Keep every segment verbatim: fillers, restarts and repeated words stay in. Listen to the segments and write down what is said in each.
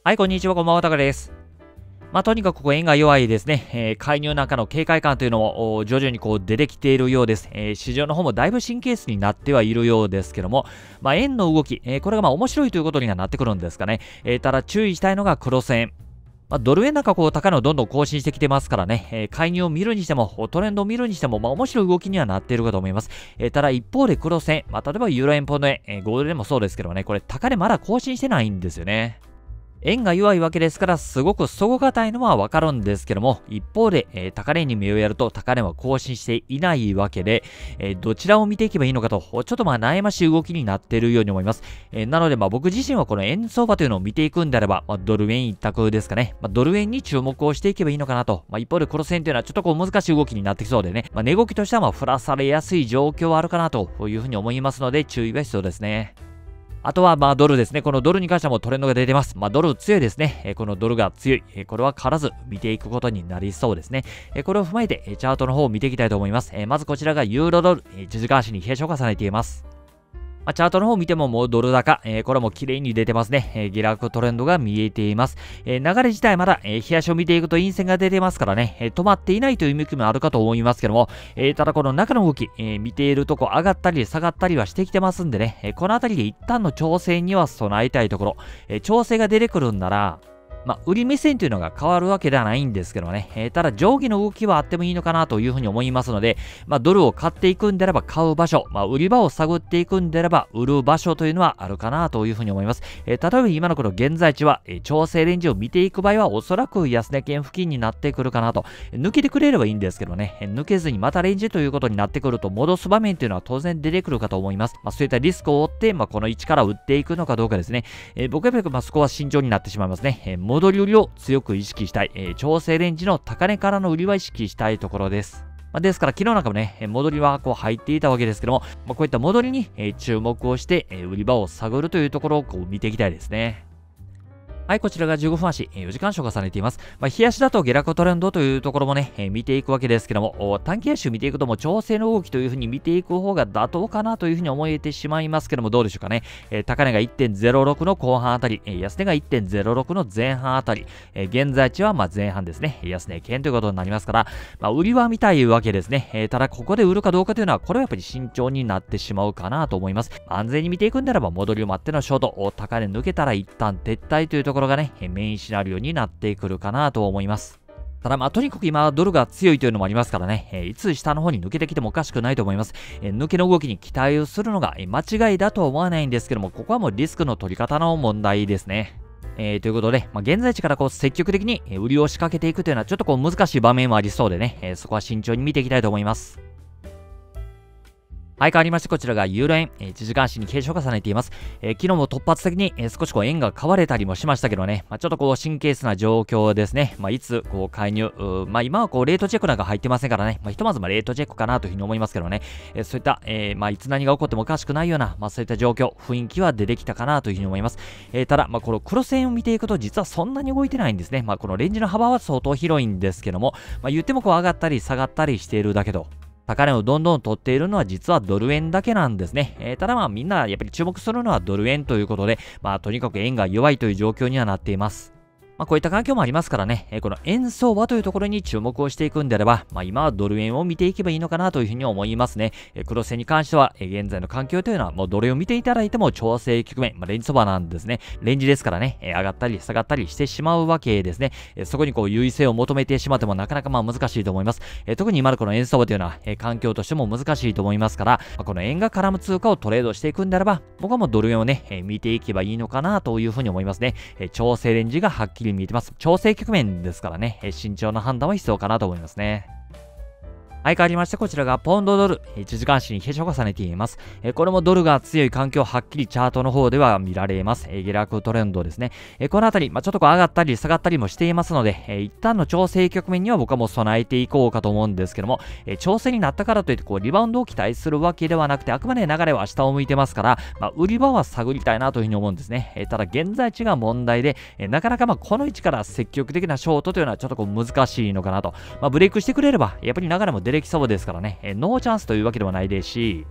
はい、こんにちは、こんばんは、たかです。まあ、とにかくここ円が弱いですね。えー、介入なんかの警戒感というのもお徐々にこう出てきているようです。えー、市場の方もだいぶ神経質になってはいるようですけども、まあ、円の動き、えー、これがまあ面白いということにはなってくるんですかね。えー、ただ注意したいのがクロス円。まあ、ドル円なんかこう高値をどんどん更新してきてますからね、えー、介入を見るにしても、トレンドを見るにしても、まあ、面白い動きにはなっているかと思います。えー、ただ一方でクロス円、まあ、例えばユーロ円、ポンド円、えー、ゴールド円もそうですけどね、これ高値まだ更新してないんですよね。円が弱いわけですから、すごく底堅いのはわかるんですけども、一方で、えー、高値に目をやると高値は更新していないわけで、えー、どちらを見ていけばいいのかと、ちょっとまあ悩ましい動きになっているように思います。えー、なのでまあ僕自身はこの円相場というのを見ていくんであれば、まあ、ドル円一択ですかね。まあ、ドル円に注目をしていけばいいのかなと。まあ、一方でクロス円というのはちょっとこう難しい動きになってきそうでね、まあ、値動きとしてはまあ振らされやすい状況はあるかなというふうに思いますので、注意は必要ですね。あとは、まあ、ドルですね。このドルに関してはもうトレンドが出てます。まあ、ドル強いですね。えこのドルが強い。えこれは変わらず見ていくことになりそうですね。えこれを踏まえて、えチャートの方を見ていきたいと思います。えまずこちらがユーロドル。いちじかん足に冷やしを重ねています。まあ、チャートの方を見てももうドル高、えー、これも綺麗に出てますね。えー、下落トレンドが見えています。えー、流れ自体まだ、えー、冷やしを見ていくと陰線が出てますからね、えー、止まっていないという意味もあるかと思いますけども、えー、ただこの中の動き、えー、見ているとこ上がったり下がったりはしてきてますんでね、えー、このあたりで一旦の調整には備えたいところ、えー、調整が出てくるんなら、まあ、売り目線というのが変わるわけではないんですけどね、えー、ただ上下の動きはあってもいいのかなというふうに思いますので、まあ、ドルを買っていくんであれば買う場所、まあ、売り場を探っていくんであれば売る場所というのはあるかなというふうに思います。えー、例えば今のこの現在地は、えー、調整レンジを見ていく場合はおそらく安値圏付近になってくるかなと。抜けてくれればいいんですけどね、えー、抜けずにまたレンジということになってくると戻す場面というのは当然出てくるかと思います。まあ、そういったリスクを負って、まあ、この位置から売っていくのかどうかですね。えー、僕はやっぱりまあそこは慎重になってしまいますね。えー、戻り売りを強く意識したい、えー、調整レンジの高値からの売りは意識したいところです。まあ、ですから昨日なんかもね、戻りはこう入っていたわけですけども、まあ、こういった戻りに、えー、注目をして、えー、売り場を探るというところをこう見ていきたいですね。はい、こちらがじゅうごふん足、よじかん足を重ねています。まあ、日足だと下落トレンドというところもね、えー、見ていくわけですけども、短期足を見ていくとも調整の動きというふうに見ていく方が妥当かなというふうに思えてしまいますけども、どうでしょうかね。えー、高値が いってんゼロろく の後半あたり、えー、安値が いってんゼロろく の前半あたり、えー、現在地はまあ前半ですね、安値圏ということになりますから、まあ、売りは見たいわけですね。えー、ただ、ここで売るかどうかというのは、これはやっぱり慎重になってしまうかなと思います。安全に見ていくんであれば、戻りを待ってのショート、高値抜けたら一旦撤退というところがね、メインシナリオになってくるかなと思います。ただまあとにかく今ドルが強いというのもありますからね、えー、いつ下の方に抜けてきてもおかしくないと思います。えー、抜けの動きに期待をするのが、えー、間違いだとは思わないんですけども、ここはもうリスクの取り方の問題ですね。えー、ということで、まあ、現在地からこう積極的に売りを仕掛けていくというのはちょっとこう難しい場面もありそうでね、えー、そこは慎重に見ていきたいと思います。はい、変わりまして、こちらがユーロ円、えー、いちじかん足に傾斜を重ねています。えー、昨日も突発的に、えー、少しこう円が買われたりもしましたけどね、まあ、ちょっとこう神経質な状況ですね。まあ、いつこう介入、まあ、今はこうレートチェックなんか入ってませんからね、まあ、ひとまずまあレートチェックかなというふうに思いますけどね、えー、そういった、えー、まあ、いつ何が起こってもおかしくないような、まあ、そういった状況、雰囲気は出てきたかなというふうに思います。えー、ただ、まあ、このクロス円を見ていくと、実はそんなに動いてないんですね。まあ、このレンジの幅は相当広いんですけども、まあ、言ってもこう上がったり下がったりしているだけと。高値をどんどん取っているのは実はドル円だけなんですね。えー、ただまあみんなやっぱり注目するのはドル円ということで、まあとにかく円が弱いという状況にはなっています。まあ、こういった環境もありますからね、えー、この円相場というところに注目をしていくんであれば、まあ、今はドル円を見ていけばいいのかなというふうに思いますね。えー、クロス円に関しては、えー、現在の環境というのはもうドル円を見ていただいても調整局面、まあ、レンジ相場なんですね。レンジですからね、えー、上がったり下がったりしてしまうわけですね。えー、そこにこう優位性を求めてしまってもなかなかまあ難しいと思います。えー、特に今のこの円相場というのは、えー、環境としても難しいと思いますから、まあ、この円が絡む通貨をトレードしていくんであれば、僕はもうドル円をね、えー、見ていけばいいのかなというふうに思いますね。えー、調整レンジがはっきり見えてます。調整局面ですからね、慎重な判断は必要かなと思いますね。はい、変わりまして、こちらがポンドドル、いちじかん足に傾斜を重ねています。えこれもドルが強い環境、はっきりチャートの方では見られます。え下落トレンドですね。えこのあたり、まあ、ちょっとこう上がったり下がったりもしていますので、え一旦の調整局面には僕はもう備えていこうかと思うんですけども、え調整になったからといってこうリバウンドを期待するわけではなくて、あくまで流れは下を向いてますから、まあ、売り場は探りたいなというふうに思うんですね。えただ現在地が問題で、えなかなかまあこの位置から積極的なショートというのはちょっとこう難しいのかなと。まあ、ブレイクしてくれれば、やっぱり流れも出てきそうですからね。えノーチャンスというわけではないですし、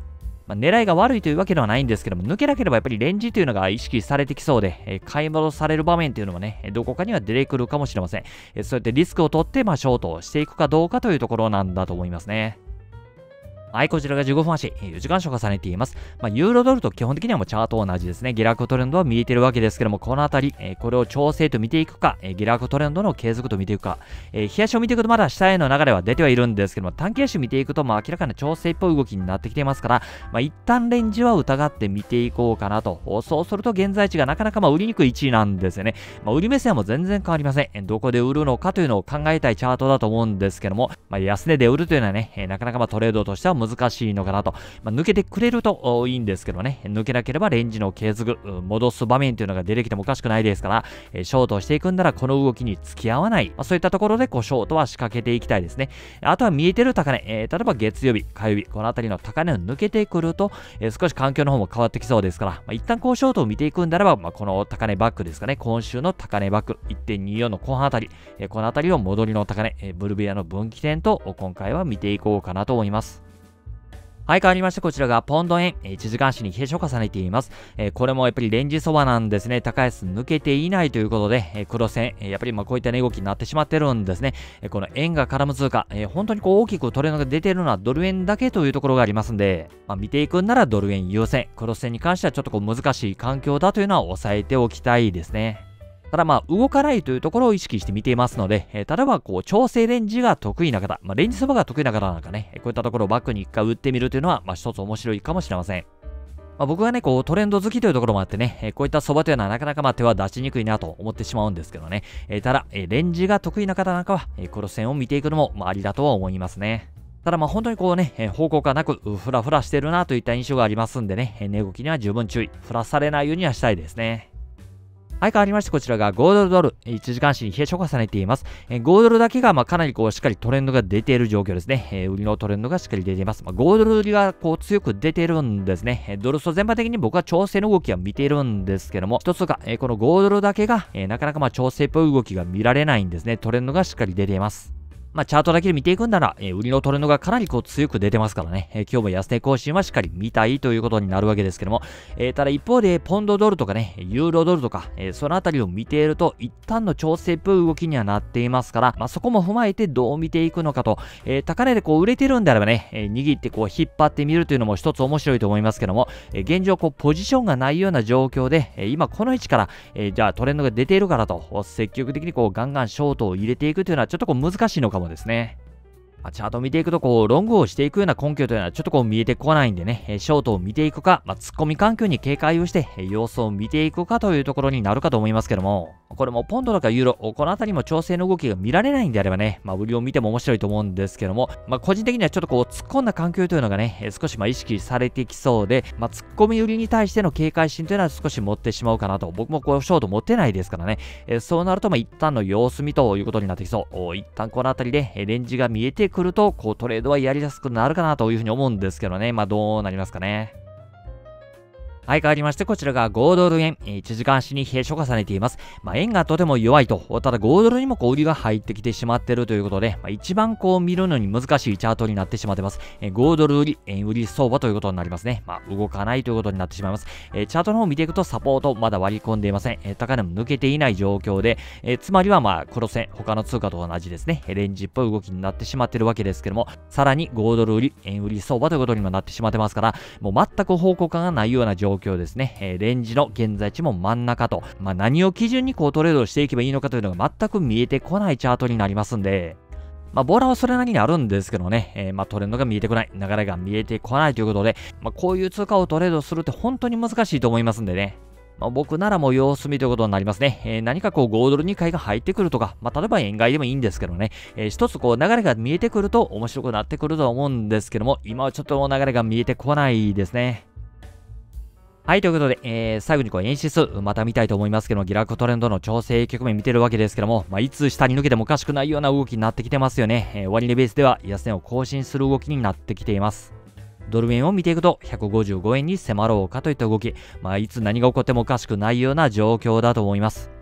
まあ、狙いが悪いというわけではないんですけども、抜けなければやっぱりレンジというのが意識されてきそうで、えー、買い戻される場面というのもね、どこかには出てくるかもしれません。えー、そうやってリスクを取って、まあ、ショートをしていくかどうかというところなんだと思いますね。はい、こちらがじゅうごふん足、よじかん足を重ねています。まあ、ユーロドルと基本的にはもうチャート同じですね。下落トレンドは見えているわけですけども、このあたり、えー、これを調整と見ていくか、えー、下落トレンドの継続と見ていくか、えー、日足を見ていくとまだ下への流れは出てはいるんですけども、短期足見ていくと、まあ、明らかな調整っぽい動きになってきていますから、まあ、一旦レンジは疑って見ていこうかなと。そうすると現在地がなかなかまあ売りにくい位置なんですよね。まあ、売り目線も全然変わりません。どこで売るのかというのを考えたいチャートだと思うんですけども、まあ、安値で売るというのはね、なかなかまあトレードとしては難しいのかなと。まあ、抜けてくれるといいんですけどね、抜けなければレンジの継続、戻す場面というのが出てきてもおかしくないですから、ショートをしていくんならこの動きに付き合わない、まあ、そういったところでこうショートは仕掛けていきたいですね。あとは見えてる高値、えー、例えば月曜日、火曜日、このあたりの高値を抜けてくると、えー、少し環境の方も変わってきそうですから、まあ、一旦こうショートを見ていくんならば、まあ、この高値バックですかね、今週の高値バック、いってんにじゅうよん の後半あたり、えー、このあたりを戻りの高値、えー、ブルベアの分岐点と今回は見ていこうかなと思います。はい、変わりまして、こちらがポンド円、いちじかん足に冷えを重ねています。えー、これもやっぱりレンジそばなんですね。高安抜けていないということで、えー、黒線、えー、やっぱりまあこういった値動きになってしまってるんですね。えー、この円が絡む通貨、えー、本当にこう大きくトレンドが出ているのはドル円だけというところがありますんで、まあ、見ていくんならドル円優先、黒線に関してはちょっとこう難しい環境だというのは抑えておきたいですね。ただまあ動かないというところを意識して見ていますので、えー、例えばこう調整レンジが得意な方、まあ、レンジそばが得意な方なんかね、こういったところをバックに一回打ってみるというのは、まあ一つ面白いかもしれません。まあ、僕はね、こうトレンド好きというところもあってね、えー、こういったそばというのはなかなかまあ手は出しにくいなと思ってしまうんですけどね。えー、ただ、えー、レンジが得意な方なんかは、えー、黒線を見ていくのも、まあ、ありだとは思いますね。ただまあ本当にこうね、えー、方向感なくフラフラしてるなといった印象がありますんでね、えー、値動きには十分注意、振らされないようにはしたいですね。はい、変わりまして、こちらがごドルドル、いちじかん足に冷えを重ねています。えー、ごドルだけが、まあ、かなりこう、しっかりトレンドが出ている状況ですね。えー、売りのトレンドがしっかり出ています。まあ、ごドル売りがこう、強く出ているんですね。えー、ドル層全般的に僕は調整の動きは見ているんですけども、一つが、えー、このごドルだけが、えー、なかなかまあ、調整っぽい動きが見られないんですね。トレンドがしっかり出ています。まあ、チャートだけで見ていくんなら、えー、売りのトレンドがかなりこう強く出てますからね、えー、今日も安値更新はしっかり見たいということになるわけですけども、えー、ただ一方で、ポンドドルとかね、ユーロドルとか、えー、そのあたりを見ていると、一旦の調整っぽい動きにはなっていますから、まあ、そこも踏まえてどう見ていくのかと、えー、高値でこう売れてるんであればね、えー、握ってこう引っ張ってみるというのも一つ面白いと思いますけども、えー、現状こうポジションがないような状況で、えー、今この位置から、えー、じゃあトレンドが出ているからと、積極的にこうガンガンショートを入れていくというのはちょっとこう難しいのかもですね。まあ、チャートを見ていくと、こう、ロングをしていくような根拠というのはちょっとこう見えてこないんでね、ショートを見ていくか、まあ、突っ込み環境に警戒をして、様子を見ていくかというところになるかと思いますけども、これもポンドとかユーロ、このあたりも調整の動きが見られないんであればね、まあ、売りを見ても面白いと思うんですけども、まあ、個人的にはちょっとこう、突っ込んだ環境というのがね、少しまあ意識されてきそうで、まあ、突っ込み売りに対しての警戒心というのは少し持ってしまうかなと、僕もこう、ショート持ってないですからね、えそうなると、まあ、一旦の様子見ということになってきそう。一旦このあたりでレンジが見えてくると、こう、トレードはやりやすくなるかなというふうに思うんですけどね。まあどうなりますかね。はい、変わりまして、こちらがごドル円、いちじかん足に冷えを重ねています。まあ、円がとても弱いと、ただごドルにもこう売りが入ってきてしまっているということで、まあ、一番こう見るのに難しいチャートになってしまっています。ごドル売り、円売り相場ということになりますね。まあ、動かないということになってしまいます。えー、チャートの方を見ていくと、サポートまだ割り込んでいません。えー、高値も抜けていない状況で、えー、つまりはまあ、黒線、他の通貨と同じですね。レンジっぽい動きになってしまっているわけですけども、さらにごドル売り、円売り相場ということにもなってしまってますから、もう全く方向感がないような状況ですね。えーレンジの現在地も真ん中と、まあ、何を基準にこうトレードしていけばいいのかというのが全く見えてこないチャートになりますんで、まあ、ボラはそれなりにあるんですけどね、えー、まあトレンドが見えてこない、流れが見えてこないということで、まあ、こういう通貨をトレードするって本当に難しいと思いますんでね。まあ、僕ならもう様子見ということになりますね。えー、何かこうごドルに買いが入ってくるとか、まあ、例えば円買いでもいいんですけどね、えー、一つこう流れが見えてくると面白くなってくると思うんですけども、今はちょっと流れが見えてこないですね。はい、ということで、えー、最後にこう円指数、また見たいと思いますけど、下落トレンドの調整局面見てるわけですけども、まあ、いつ下に抜けてもおかしくないような動きになってきてますよね。えー、終値ベースでは安値を更新する動きになってきています。ドル円を見ていくと、ひゃくごじゅうごえんに迫ろうかといった動き、まあ、いつ何が起こってもおかしくないような状況だと思います。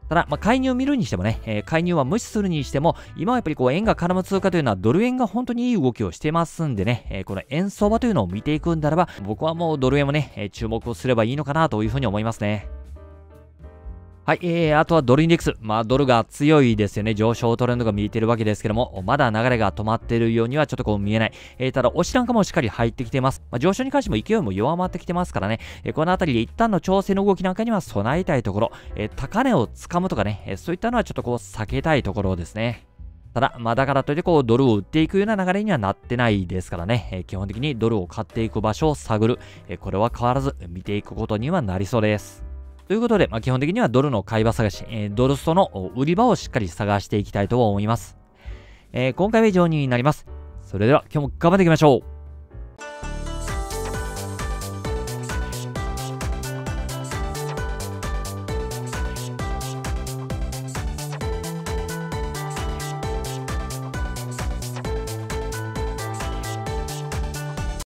ただ、まあ、介入を見るにしてもね、えー、介入は無視するにしても、今はやっぱりこう円が絡む通貨というのはドル円が本当にいい動きをしてますんでね、えー、この円相場というのを見ていくんだらば、僕はもうドル円もね、えー、注目をすればいいのかなというふうに思いますね。はい、えー、あとはドルインデックス。まあ、ドルが強いですよね。上昇トレンドが見えてるわけですけども、まだ流れが止まっているようにはちょっとこう見えない。えー、ただ、押しなんかもしっかり入ってきてます。まあ、上昇に関しても勢いも弱まってきてますからね、えー、このあたりで一旦の調整の動きなんかには備えたいところ、えー、高値をつかむとかね、えー、そういったのはちょっとこう避けたいところですね。ただ、まあだからといってこうドルを売っていくような流れにはなってないですからね、えー、基本的にドルを買っていく場所を探る、えー、これは変わらず見ていくことにはなりそうです。ということで、まあ、基本的にはドルの買い場探し、えー、ドルストの売り場をしっかり探していきたいと思います。えー、今回は以上になります。それでは今日も頑張っていきましょう。